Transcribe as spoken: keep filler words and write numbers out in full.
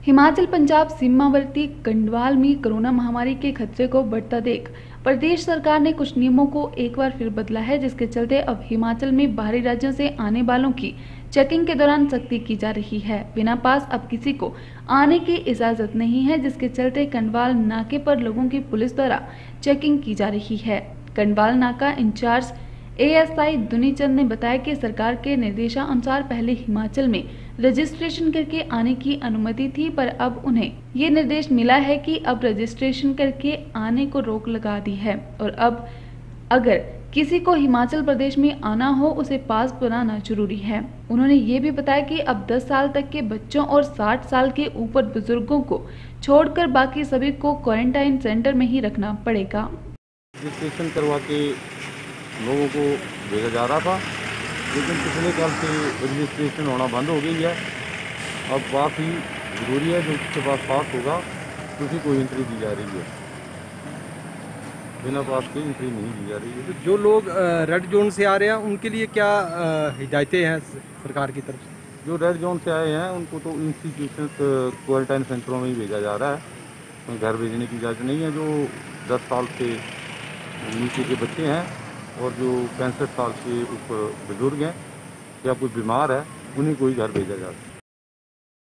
हिमाचल पंजाब सीमावर्ती कंडवाल में कोरोना महामारी के खतरे को बढ़ता देख प्रदेश सरकार ने कुछ नियमों को एक बार फिर बदला है, जिसके चलते अब हिमाचल में बाहरी राज्यों से आने वालों की चेकिंग के दौरान सख्ती की जा रही है। बिना पास अब किसी को आने की इजाजत नहीं है, जिसके चलते कंडवाल नाके पर लोगों की पुलिस द्वारा चेकिंग की जा रही है। कंडवाल नाका इंचार्ज एएसआई दुनीचंद ने बताया कि सरकार के निर्देशानुसार पहले हिमाचल में रजिस्ट्रेशन करके आने की अनुमति थी, पर अब उन्हें ये निर्देश मिला है कि अब रजिस्ट्रेशन करके आने को रोक लगा दी है और अब अगर किसी को हिमाचल प्रदेश में आना हो उसे पास बनाना जरूरी है। उन्होंने ये भी बताया कि अब दस साल तक के बच्चों और साठ साल के ऊपर बुजुर्गों को छोड़कर बाकी सभी को क्वारंटाइन सेंटर में ही रखना पड़ेगा। रजिस्ट्रेशन करवा के लोगों को भेजा जा रहा था, लेकिन पिछले साल से रजिस्ट्रेशन होना बंद हो गई है। अब बात ही जरूरी है, जो उसके पास पास होगा उसी को एंट्री दी जा रही है, बिना पास के एंट्री नहीं दी जा रही है। तो जो लोग रेड जोन से आ रहे हैं उनके लिए क्या हिदायतें हैं सरकार की तरफ से? जो रेड जोन से आए हैं उनको तो इंस्टीट्यूशन क्वारंटाइन सेंटरों में ही भेजा जा रहा है, घर भेजने की इजाज़त नहीं है। जो दस साल से नीचे के बच्चे हैं और जो पैंसठ साल से ऊपर बुजुर्ग हैं या कोई बीमार है, उन्हीं को ही घर भेजा जाता है।